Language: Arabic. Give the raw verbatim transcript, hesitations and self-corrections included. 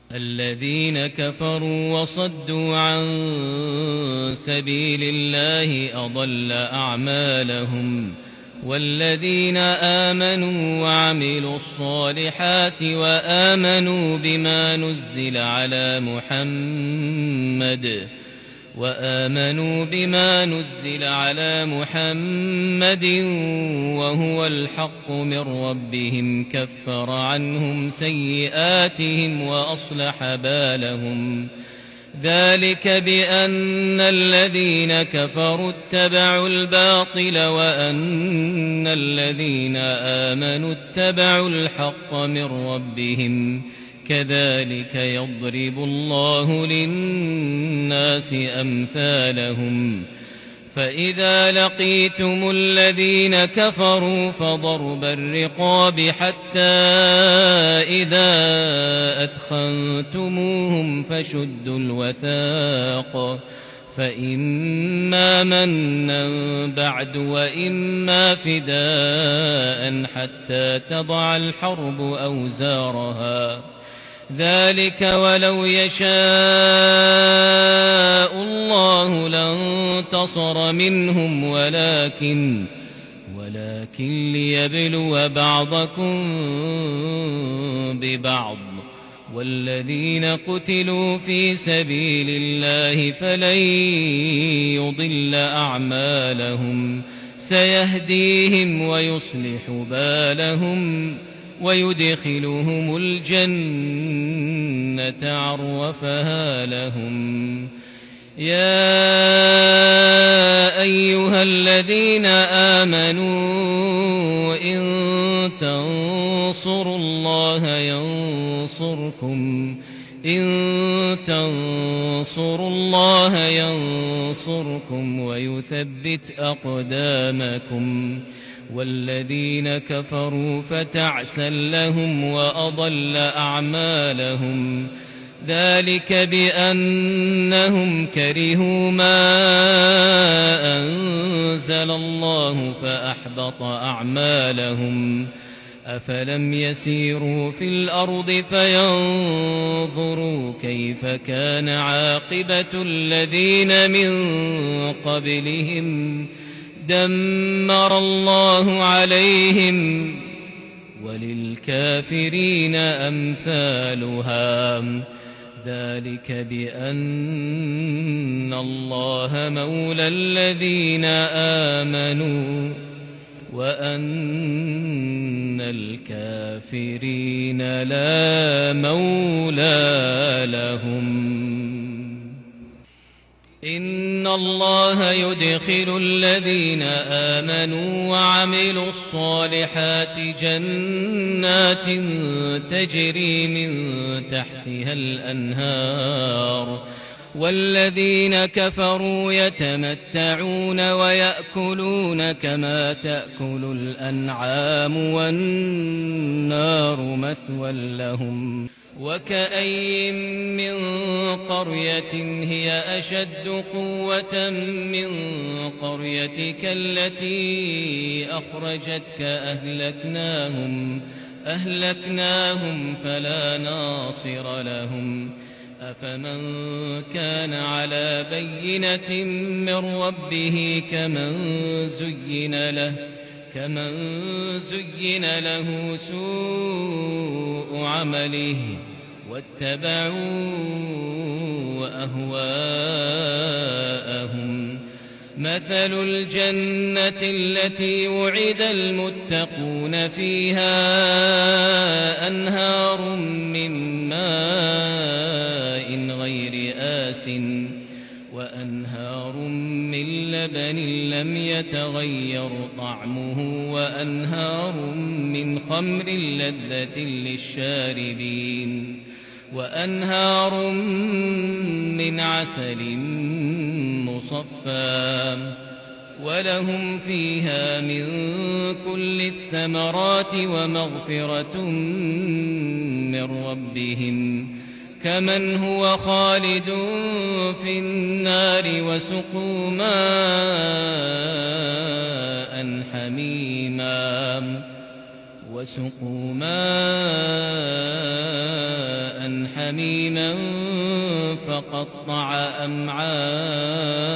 الذين كفروا وصدوا عن سبيل الله أضل أعمالهم والذين آمنوا وعملوا الصالحات وآمنوا بما نزل على محمد وآمنوا بما نزل على محمد وهو الحق من ربهم كفر عنهم سيئاتهم وأصلح بالهم ذلك بأن الذين كفروا اتبعوا الباطل وأن الذين آمنوا اتبعوا الحق من ربهم كذلك يضرب الله للناس أمثالهم فإذا لقيتم الذين كفروا فضرب الرقاب حتى إذا أثخنتموهم فشدوا الوثاق فإما منا بعد وإما فداء حتى تضع الحرب أوزارها ذلك ولو يشاء الله لانتصر منهم ولكن ولكن ليبلو بعضكم ببعض والذين قتلوا في سبيل الله فلن يضل أعمالهم سيهديهم ويصلح بالهم ويدخلهم الجنة عرفها لهم يا أيها الذين آمنوا إن تنصروا الله ينصركم إن تنصروا الله ينصركم ويثبت أقدامكم والذين كفروا فتعسا لهم وأضل أعمالهم ذلك بأنهم كرهوا ما أنزل الله فأحبط أعمالهم أفلم يسيروا في الأرض فينظروا كيف كان عاقبة الذين من قبلهم دمر الله عليهم وللكافرين أمثالها ذلك بأن الله مولى الذين آمنوا وأن الكافرين لا مولى لهم إن الله يدخل الذين آمنوا وعملوا الصالحات جنات تجري من تحتها الأنهار والذين كفروا يتمتعون ويأكلون كما تأكل الأنعام والنار مثوى لهم وكأين من قرية هي أشد قوة من قريتك التي أخرجتك أهلكناهم أهلكناهم فلا ناصر لهم أفمن كان على بينة من ربه كمن زين له كمن زين له سوء عمله واتبعوا أهواءهم مثل الجنة التي وعد المتقون فيها أنهار من ماء غير آسٍ وأنهار من لبن لم يتغير طعمه وأنهار من خمر لذة للشاربين وأنهار من عسل مصفى ولهم فيها من كل الثمرات ومغفرة من ربهم كمن هو خالد في النار وسقوا ماء حميما وسقوا ماء حميما حميما فقطع أمعاءهم